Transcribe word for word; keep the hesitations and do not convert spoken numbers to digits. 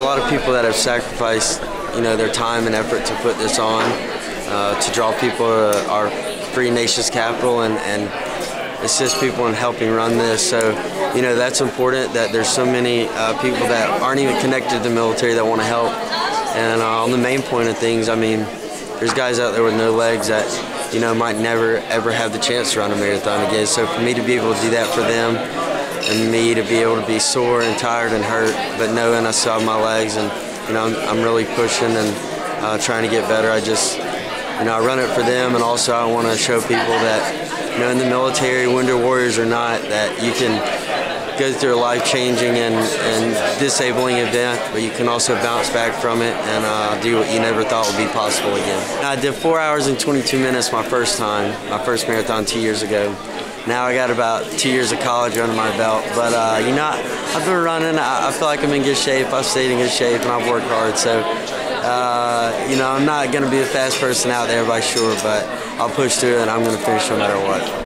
lot of people that have sacrificed, you know, their time and effort to put this on, uh, to draw people to our free nation's capital, and, and assist people in helping run this. So, you know, that's important, that there's so many uh, people that aren't even connected to the military that want to help. And uh, on the main point of things, I mean, there's guys out there with no legs that, you know, might never ever have the chance to run a marathon again. So for me to be able to do that for them, and me to be able to be sore and tired and hurt, but knowing I still have my legs, and, you know, I'm, I'm really pushing and uh, trying to get better. I just, you know, I run it for them, and also I want to show people that, you know, in the military, wounded warriors or not, that you can go through a life-changing and, and disabling event, but you can also bounce back from it and uh, do what you never thought would be possible again. I did four hours and twenty-two minutes my first time, my first marathon two years ago. Now I got about two years of college under my belt, but uh, you know, I've been running. I, I feel like I'm in good shape. I've stayed in good shape, and I've worked hard. So, uh, you know, I'm not going to be the fastest person out there by sure, but I'll push through it, and I'm going to finish no matter what.